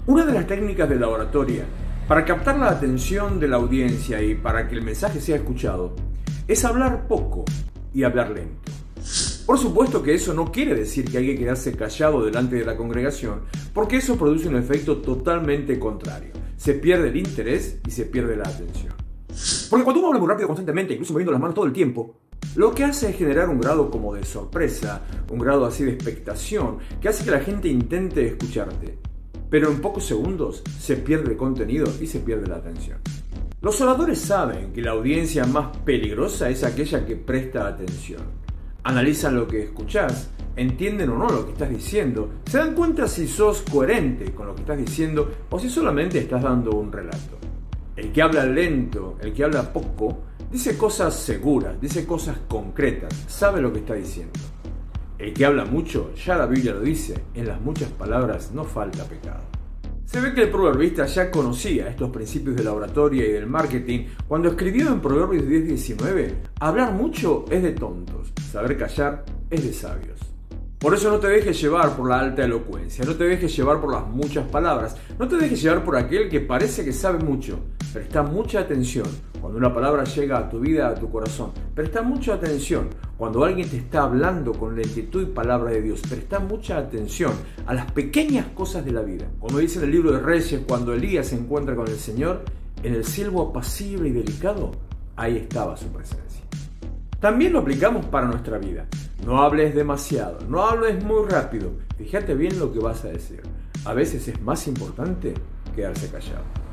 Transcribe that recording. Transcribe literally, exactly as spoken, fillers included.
Una de las técnicas de la oratoria para captar la atención de la audiencia y para que el mensaje sea escuchado es hablar poco y hablar lento. Por supuesto que eso no quiere decir que hay que quedarse callado delante de la congregación, porque eso produce un efecto totalmente contrario. Se pierde el interés y se pierde la atención. Porque cuando uno habla muy rápido constantemente, incluso moviendo las manos todo el tiempo, lo que hace es generar un grado como de sorpresa, un grado así de expectación, que hace que la gente intente escucharte. Pero en pocos segundos se pierde el contenido y se pierde la atención. Los oradores saben que la audiencia más peligrosa es aquella que presta atención. Analizan lo que escuchás, entienden o no lo que estás diciendo, se dan cuenta si sos coherente con lo que estás diciendo o si solamente estás dando un relato. El que habla lento, el que habla poco, dice cosas seguras, dice cosas concretas, sabe lo que está diciendo. El que habla mucho, ya la Biblia lo dice, en las muchas palabras no falta pecado. Se ve que el proverbista ya conocía estos principios de la oratoria y del marketing cuando escribió en Proverbios diez diecinueve: hablar mucho es de tontos, saber callar es de sabios. Por eso no te dejes llevar por la alta elocuencia, no te dejes llevar por las muchas palabras, no te dejes llevar por aquel que parece que sabe mucho. Presta mucha atención cuando una palabra llega a tu vida, a tu corazón. Presta mucha atención cuando alguien te está hablando con lentitud y palabra de Dios. Presta mucha atención a las pequeñas cosas de la vida. Como dice en el libro de Reyes, cuando Elías se encuentra con el Señor, en el silbo apacible y delicado, ahí estaba su presencia. También lo aplicamos para nuestra vida. No hables demasiado, no hables muy rápido. Fíjate bien lo que vas a decir. A veces es más importante quedarse callado.